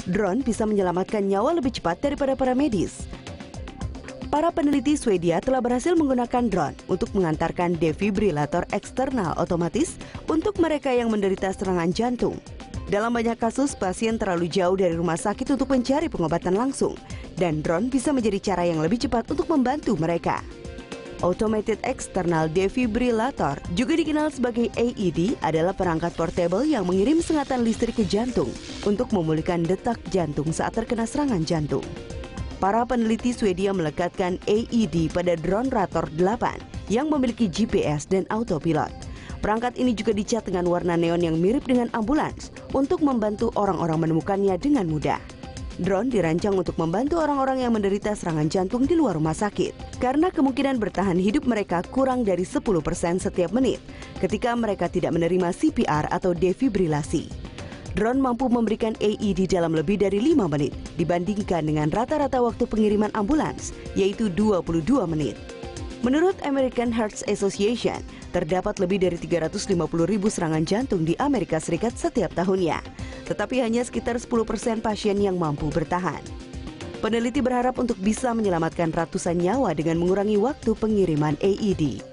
Drone bisa menyelamatkan nyawa lebih cepat daripada para medis. Para peneliti Swedia telah berhasil menggunakan drone untuk mengantarkan defibrilator eksternal otomatis untuk mereka yang menderita serangan jantung. Dalam banyak kasus, pasien terlalu jauh dari rumah sakit untuk mencari pengobatan langsung, dan drone bisa menjadi cara yang lebih cepat untuk membantu mereka. Automated External Defibrillator, juga dikenal sebagai AED, adalah perangkat portable yang mengirim sengatan listrik ke jantung untuk memulihkan detak jantung saat terkena serangan jantung. Para peneliti Swedia melekatkan AED pada drone Rator 8 yang memiliki GPS dan autopilot. Perangkat ini juga dicat dengan warna neon yang mirip dengan ambulans untuk membantu orang-orang menemukannya dengan mudah. Drone dirancang untuk membantu orang-orang yang menderita serangan jantung di luar rumah sakit karena kemungkinan bertahan hidup mereka kurang dari 10% setiap menit ketika mereka tidak menerima CPR atau defibrilasi. Drone mampu memberikan AED dalam lebih dari 5 menit dibandingkan dengan rata-rata waktu pengiriman ambulans, yaitu 22 menit. Menurut American Heart Association, terdapat lebih dari 350.000 serangan jantung di Amerika Serikat setiap tahunnya, tetapi hanya sekitar 10% pasien yang mampu bertahan. Peneliti berharap untuk bisa menyelamatkan ratusan nyawa dengan mengurangi waktu pengiriman AED.